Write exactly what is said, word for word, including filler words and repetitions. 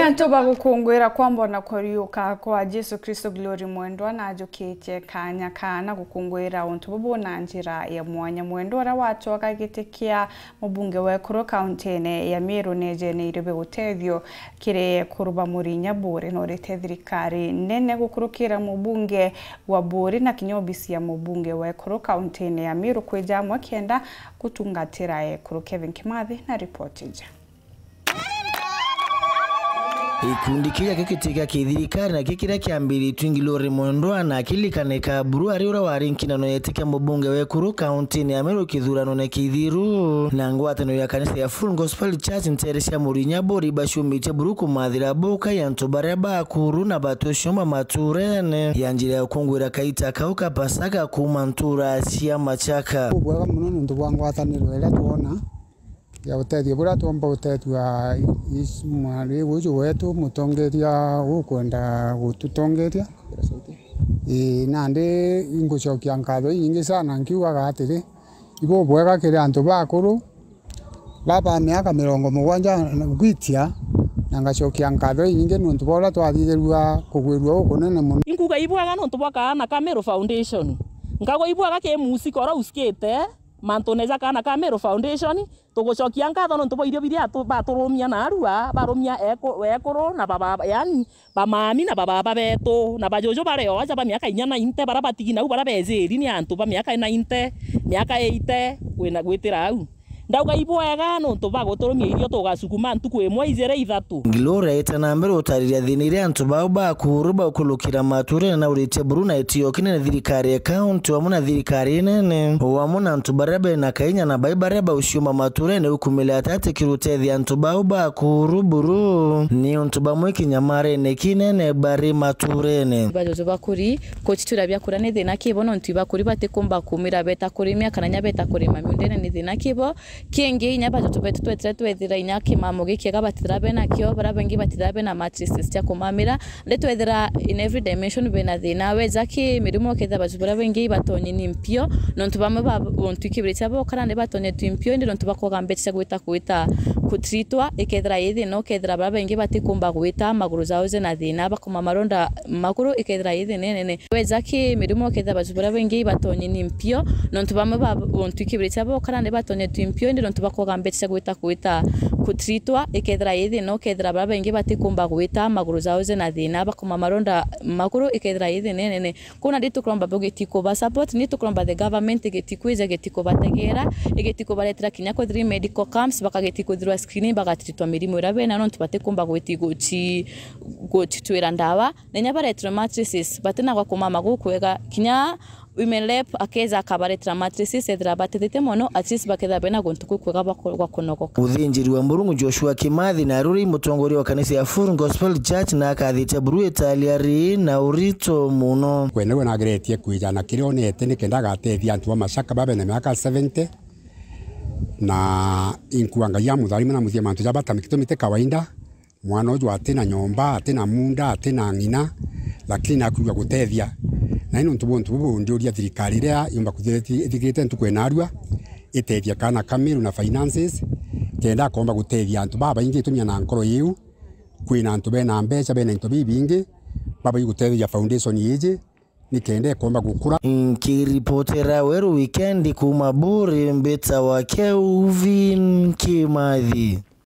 Yanto bagukungwira kwamba na koriuka kwa Jesu Kristo Glory Mwendwa na ajukite kanya kana gukungwira untu bubona njira ya mwanya Mwendwa watu wakagitekia mubunge wa Ekuru County ya Meru neje ne irebe utethio kire kuruba muri Nyaburi no retethirikari nene gukurukira mubunge wa Buri na kinyobisi ya mubunge wa Ekuru County ya Meru kwejamwa kenda kutungatira Ekuru. Kevin Kimathi na ripoti ja. Ikundi kile kikitika kithirikari na kikira kiambiri twingilore Mwendwa na kilikaneka Bruari ura warinkina no yetika mubunge wa Ekuru County ya Meru kithurano ne kithiru na ngwatano ya kanisa ya Full Gospel Church nteresha muri Nyaburi bashumite buruku mathira boka yanto bareba kuru na batoshoma maturene yanjira ya kungwira kaita kauka pasaka kumantura cia machaka ubwa muno ndu bwangwataniro ela tuona ya utethio bura tuomba utethio ismari uju wetu mutongeria ukwenda gututongeria e nande ingucokia ngatho ingi sana nkiugaga atiri ibo bwega kire antu bakuru baba miaka mirongo mugwanja gwitia na ngacokia ngatho ingi nuntu bora twathithirua kugwirua ukunene muno inkuga ibwaga nuntu bwaka na Meru Foundation ngago ibwaga ke musiko ora uskete mantoneza kana Meru Foundation tugucokia ngatho nuntu bo irio biria baturumia na arua barumia Ekuru na baba yani bamami na baba betu na bajojo bareo aja ba miaka inya na inte bara batigina u bara bezeri ni antu ba miaka na inte miaka eite kwina gwitira au ndauga ibwega nuntu baguturumia irio tugacukuma ntuku imwe izere ithatu Glory etana mbere utariria thinire antu bao ba kuruba ukulukira mature na urite Bruna etio kinene thirikari account wa muna thirikari nene wa muna antu barebe na kainya na baibareba ushuma mature ne ukumile atate kirutethi antu bao ba kuruburu ni antu bamwe kinyamare ne kinene bari maturene bajojo bakuri kochitura bya kurane thina kibono ntu bakuri batekomba kumira beta kurimia kana nyabeta kurima miundene ni thina kibo kingi nyaba tubetu twetire twethira inya kimamo gikiega batira bena kio bara bengi batira bena matrices cia kumamira letwethira in every dimension bena thina weza ki mirimo ketha batubura bengi batonye nimpio nontu bamwe ba bontu kibirita bo karande batonye timpio ndi nontu bakoga mbetsa gwita kwita kutritwa ikethira yithi no kethira bara bengi batikumba gwita maguru zao zena thina bakoma maronda makuru ikethira yithi nene weza ki mirimo ketha batubura bengi batonye nimpio nontu bamwe ba bontu kibirita bo karande batonye timpio ndi nontu bakoga mbetsa gwita kwita kutritwa ikethira yithi no kethira bara bengi batikumba gwita maguru zao zena thina bakoma maronda makuru ikethira yithi nene kuna nditu kromba bogitiko ba support ni tukromba the government igetikwije getiko bategera igetiko baletira kinya ko three medical camps bakagetiko through screening bagatritwa mirimo irabe na nontu batikumba gwitigo chi gotitwira ndawa nenya baletira matrices batena kwa kumama gukwega kinya women lab akeza kabaretira matrices ethira batethete mono atis baketha bena gontuku kwega bakwa kunogoka uthinjiri wa Murungu Joshua Kimathi na ruri mutongori wa kanisa ya Full Gospel Church na akathite Buru Italiari na urito muno kwene wena gretie kwijana kirionete ni kenda gatethia antu wa mashaka babe na miaka seventy na inkuanga ya muthari na muthia mantu jabata mikitomite kawaida mwana uju atena nyomba atena munda atena ngina lakini akuwa gutethia na ino ntubo ntubo ndio thirikari ria yumba kuthikirite ntuku enarua itethia kana Meru na finances kenda komba gutethia antu baba ingi tumia na nkoro yiu kwina antu bena mbeca bena into bibingi baba yugutethia foundation yiji ni kende komba gukura nkiripotera weru weekend kuma Buri mbeta wa Kevin Kimathi.